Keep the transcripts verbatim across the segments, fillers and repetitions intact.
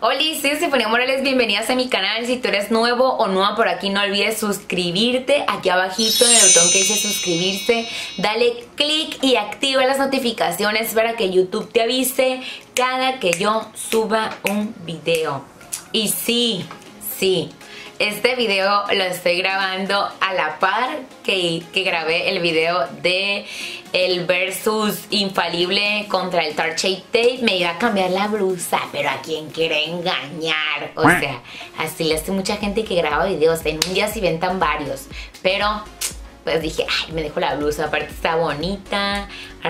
Hola, soy Estefanía Morales, bienvenidas a mi canal. Si tú eres nuevo o nueva por aquí, no olvides suscribirte. Aquí abajito en el botón que dice suscribirse, dale click y activa las notificaciones para que YouTube te avise cada que yo suba un video. Y sí, sí, este video lo estoy grabando a la par que, que grabé el video de el versus infalible contra el Tarte Shape Tape. Me iba a cambiar la blusa, pero a quien quiere engañar. O sea, así le hace mucha gente que graba videos. En un día se inventan varios, pero pues dije, ay, me dejo la blusa, aparte está bonita,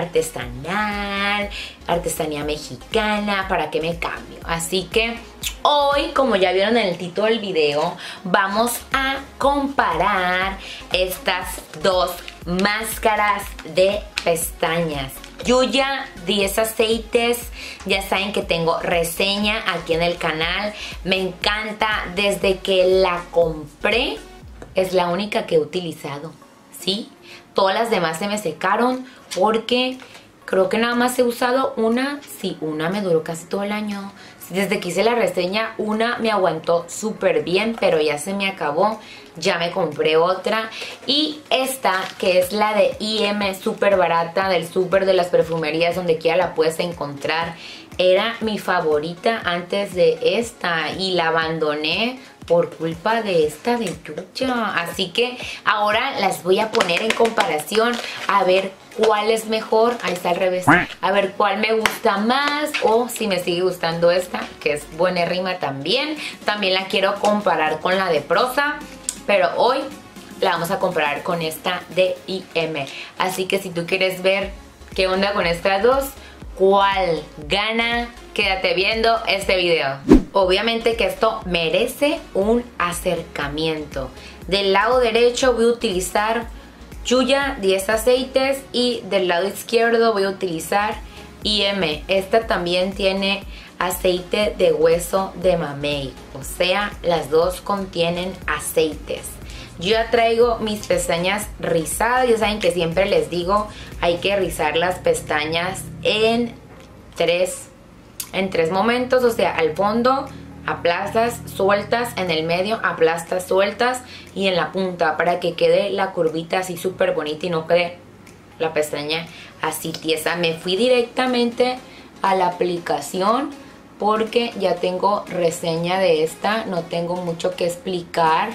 artesanal, artesanía mexicana, ¿para qué me cambio? Así que hoy, como ya vieron en el título del video, vamos a comparar estas dos máscaras de pestañas. Yuya diez aceites, ya saben que tengo reseña aquí en el canal, me encanta desde que la compré, es la única que he utilizado. ¿Sí? Todas las demás se me secaron porque creo que nada más he usado una. Sí, una me duró casi todo el año. Desde que hice la reseña, una me aguantó súper bien, pero ya se me acabó. Ya me compré otra. Y esta, que es la de I M, súper barata, del súper, de las perfumerías, donde quiera la puedes encontrar. Era mi favorita antes de esta y la abandoné por culpa de esta de Yuya. Así que ahora las voy a poner en comparación a ver cuál es mejor. Ahí está al revés. A ver cuál me gusta más o si me sigue gustando esta, que es buenérrima también. También la quiero comparar con la de Prosa, pero hoy la vamos a comparar con esta de I M. Así que si tú quieres ver qué onda con estas dos, cuál gana, quédate viendo este video. Obviamente que esto merece un acercamiento. Del lado derecho voy a utilizar Yuya diez aceites y del lado izquierdo voy a utilizar I M. Esta también tiene aceite de hueso de mamey, o sea, las dos contienen aceites. Yo ya traigo mis pestañas rizadas. Ya saben que siempre les digo, hay que rizar las pestañas en tres, en tres momentos. O sea, al fondo aplastas, sueltas, en el medio aplastas, sueltas y en la punta, para que quede la curvita así súper bonita y no quede la pestaña así tiesa. Me fui directamente a la aplicación porque ya tengo reseña de esta. No tengo mucho que explicar.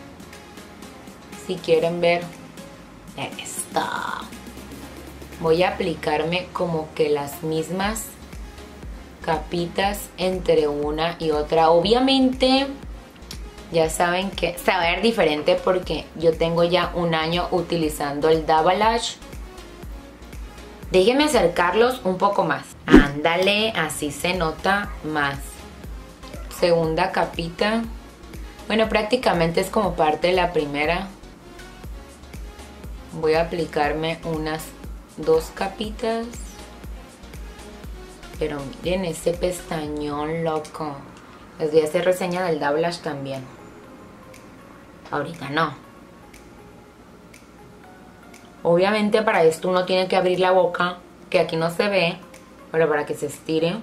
Si quieren ver esta, voy a aplicarme como que las mismas capitas entre una y otra. Obviamente ya saben que se va a ver diferente porque yo tengo ya un año utilizando el Dabalash. Déjenme acercarlos un poco más. Ándale, así se nota más. Segunda capita. Bueno, prácticamente es como parte de la primera. Voy a aplicarme unas dos capitas. Pero miren ese pestañón loco. Les voy a hacer reseña del Dablash también. Ahorita no. Obviamente para esto uno tiene que abrir la boca, que aquí no se ve, pero para que se estire.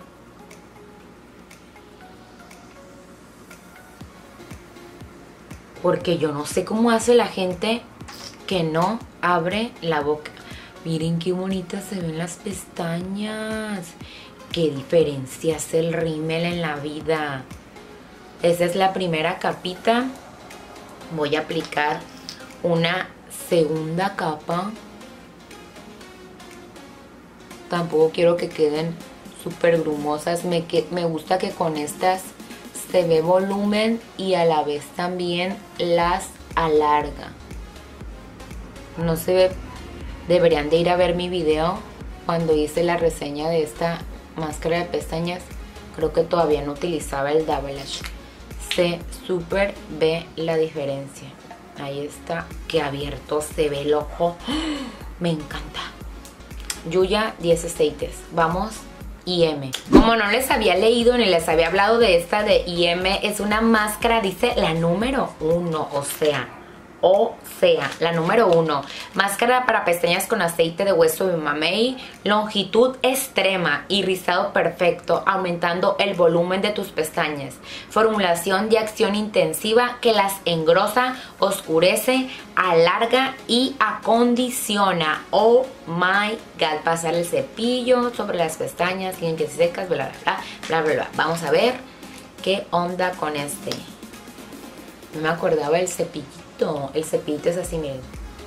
Porque yo no sé cómo hace la gente que no abre la boca. Miren qué bonitas se ven las pestañas. Qué diferencia hace el rímel en la vida. Esa es la primera capita. Voy a aplicar una segunda capa. Tampoco quiero que queden súper grumosas. Me, que, me gusta que con estas se ve volumen y a la vez también las alarga. No se ve. Deberían de ir a ver mi video cuando hice la reseña de esta máscara de pestañas. Creo que todavía no utilizaba el Dabalash. Se súper ve la diferencia. Ahí está, que abierto se ve el ojo. Me encanta. Yuya diez aceites. Vamos, I M. Como no les había leído ni les había hablado de esta de I M, es una máscara, dice la número uno. O sea, O sea, la número uno, máscara para pestañas con aceite de hueso de mamey, longitud extrema y rizado perfecto, aumentando el volumen de tus pestañas. Formulación de acción intensiva que las engrosa, oscurece, alarga y acondiciona. Oh my god, pasar el cepillo sobre las pestañas, limpias y secas, bla bla bla, bla bla bla. Vamos a ver qué onda con este. No me acordaba el cepillito. El cepillito es así, miren.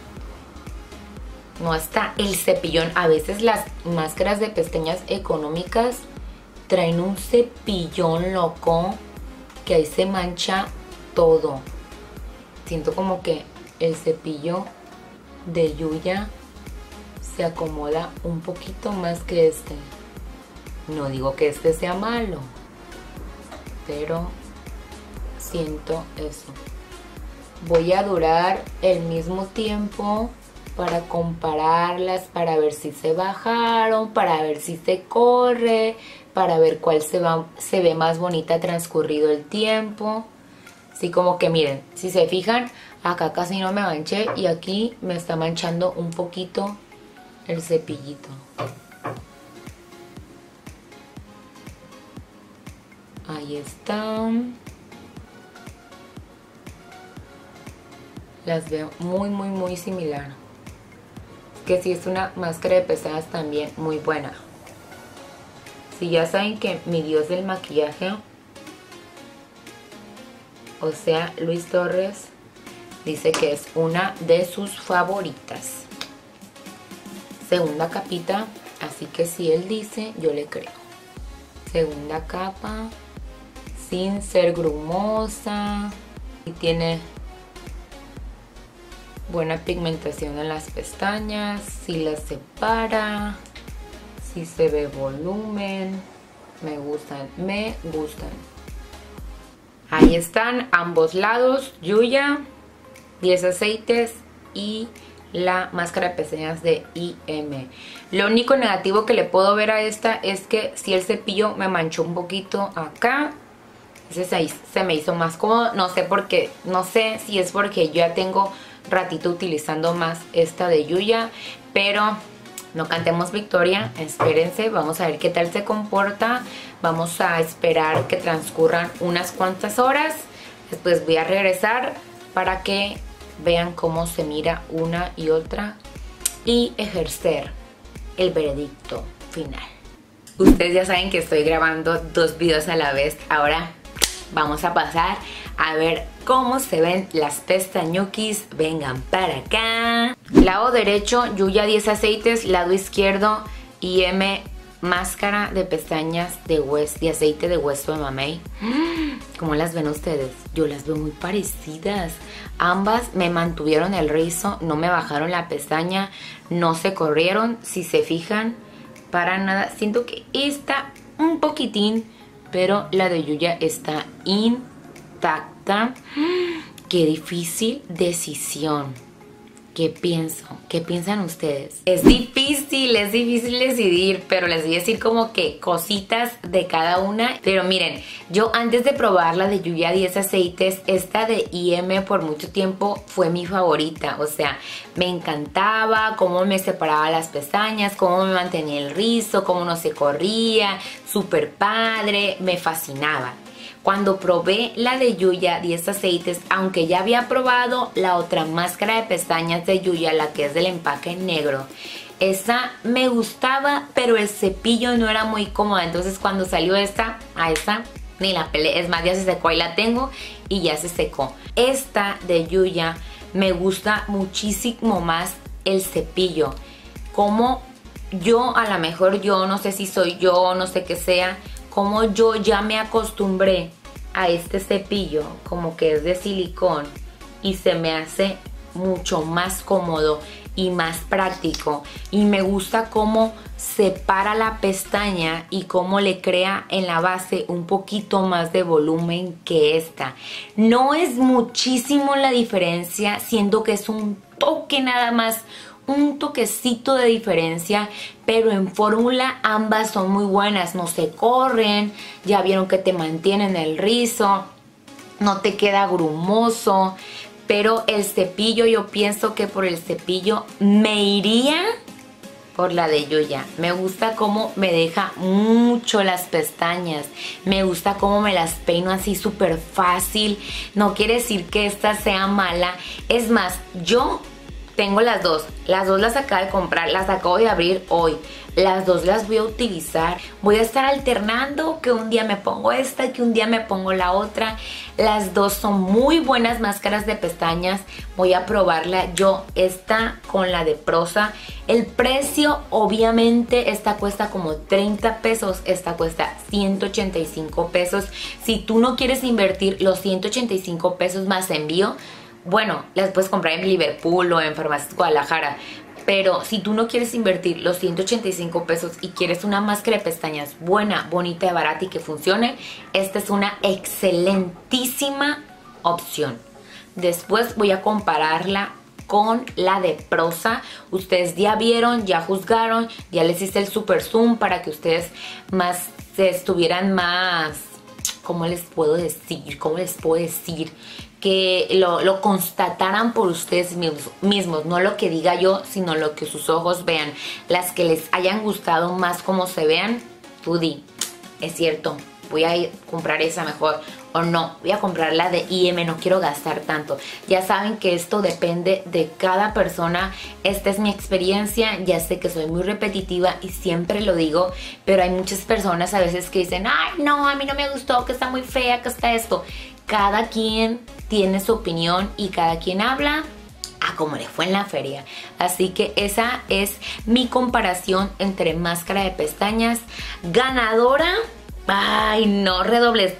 No está el cepillón. A veces las máscaras de pestañas económicas traen un cepillón loco que ahí se mancha todo. Siento como que el cepillo de Yuya se acomoda un poquito más que este. No digo que este sea malo, pero siento eso. Voy a durar el mismo tiempo para compararlas, para ver si se bajaron, para ver si se corre, para ver cuál se, va, se ve más bonita transcurrido el tiempo. Así como que miren, si se fijan, acá casi no me manché y aquí me está manchando un poquito el cepillito. Ahí están. Las veo muy muy muy similar. Que sí es una máscara de pestañas también muy buena. Si ya saben que mi dios del maquillaje, o sea Luis Torres, dice que es una de sus favoritas. Segunda capita, así que si él dice, yo le creo. Segunda capa, sin ser grumosa, y tiene buena pigmentación en las pestañas, si las separa, si se ve volumen. Me gustan, me gustan. Ahí están ambos lados, Yuya, diez aceites y la máscara de pestañas de I M. Lo único negativo que le puedo ver a esta es que si el cepillo me manchó un poquito acá, ese ahí se me hizo más cómodo. No sé por qué, no sé si es porque yo ya tengo ratito utilizando más esta de Yuya, pero no cantemos victoria, espérense, vamos a ver qué tal se comporta. Vamos a esperar que transcurran unas cuantas horas, después voy a regresar para que vean cómo se mira una y otra y ejercer el veredicto final. Ustedes ya saben que estoy grabando dos videos a la vez. Ahora vamos a pasar a ver cómo se ven las pestañuquis. Vengan para acá. Lado derecho, Yuya diez aceites. Lado izquierdo, I M máscara de pestañas de, hues de aceite de hueso de mamey. ¿Cómo las ven ustedes? Yo las veo muy parecidas. Ambas me mantuvieron el rizo, no me bajaron la pestaña, no se corrieron. Si se fijan, para nada. Siento que esta un poquitín, pero la de Yuya está intacta. Qué difícil decisión. ¿Qué pienso? ¿Qué piensan ustedes? Es difícil, es difícil decidir, pero les voy a decir como que cositas de cada una. Pero miren, yo antes de probar la de Yuya diez aceites, esta de I M por mucho tiempo fue mi favorita. O sea, me encantaba cómo me separaba las pestañas, cómo me mantenía el rizo, cómo no se corría, súper padre, me fascinaba. Cuando probé la de Yuya diez aceites, aunque ya había probado la otra máscara de pestañas de Yuya, la que es del empaque negro, esa me gustaba, pero el cepillo no era muy cómoda. Entonces cuando salió esta, a esta ni la pelé. Es más, ya se secó, ahí la tengo y ya se secó. Esta de Yuya me gusta muchísimo más el cepillo. Como yo, a lo mejor yo, no sé si soy yo, no sé qué sea, como yo ya me acostumbré a este cepillo, como que es de silicón, y se me hace mucho más cómodo y más práctico, y me gusta cómo separa la pestaña y cómo le crea en la base un poquito más de volumen que esta. No es muchísimo la diferencia, siendo que es un toque nada más, un toquecito de diferencia, pero en fórmula ambas son muy buenas. No se corren, ya vieron que te mantienen el rizo, no te queda grumoso, pero el cepillo, yo pienso que por el cepillo me iría por la de Yuya. Me gusta cómo me deja mucho las pestañas, me gusta cómo me las peino así súper fácil. No quiere decir que esta sea mala, es más, yo tengo las dos, las dos las acabo de comprar, las acabo de abrir hoy. Las dos las voy a utilizar, voy a estar alternando, que un día me pongo esta, que un día me pongo la otra. Las dos son muy buenas máscaras de pestañas, voy a probarla yo, esta con la de Prosa. El precio, obviamente, esta cuesta como treinta pesos, esta cuesta ciento ochenta y cinco pesos. Si tú no quieres invertir los ciento ochenta y cinco pesos más envío, bueno, las puedes comprar en Liverpool o en Farmacias Guadalajara. Pero si tú no quieres invertir los ciento ochenta y cinco pesos y quieres una máscara de pestañas buena, bonita y barata y que funcione, esta es una excelentísima opción. Después voy a compararla con la de Prosa. Ustedes ya vieron, ya juzgaron, ya les hice el super zoom para que ustedes más se estuvieran más, ¿cómo les puedo decir? ¿Cómo les puedo decir? Que lo, lo constataran por ustedes mismos, mismos, no lo que diga yo, sino lo que sus ojos vean. Las que les hayan gustado más como se vean, tú di, es cierto, voy a ir a comprar esa mejor, o no, voy a comprar la de I M, no quiero gastar tanto. Ya saben que esto depende de cada persona, esta es mi experiencia, ya sé que soy muy repetitiva y siempre lo digo, pero hay muchas personas a veces que dicen, ay no, a mí no me gustó, que está muy fea, que está esto. Cada quien tiene su opinión y cada quien habla a como le fue en la feria. Así que esa es mi comparación entre máscara de pestañas. Ganadora, ay no, redobles.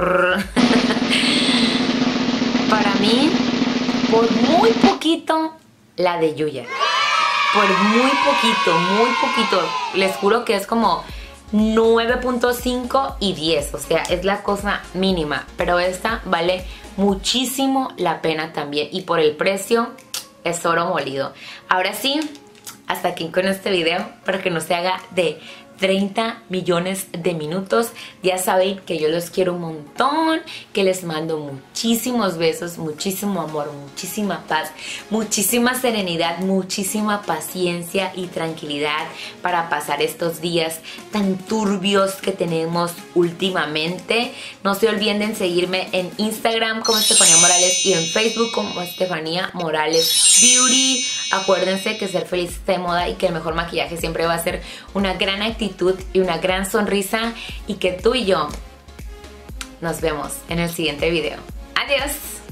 Para mí, por muy poquito, la de Yuya. Por muy poquito, muy poquito. Les juro que es como nueve punto cinco y diez, o sea, es la cosa mínima, pero esta vale muchísimo la pena también y por el precio es oro molido. Ahora sí, hasta aquí con este video, para que no se haga de treinta millones de minutos. Ya saben que yo los quiero un montón, que les mando muchísimos besos, muchísimo amor, muchísima paz, muchísima serenidad, muchísima paciencia y tranquilidad para pasar estos días tan turbios que tenemos últimamente. No se olviden de seguirme en Instagram como Estefanía Morales y en Facebook como Estefanía Morales Beauty. Acuérdense que ser feliz está de moda y que el mejor maquillaje siempre va a ser una gran actitud y una gran sonrisa, y que tú y yo nos vemos en el siguiente video. Adiós.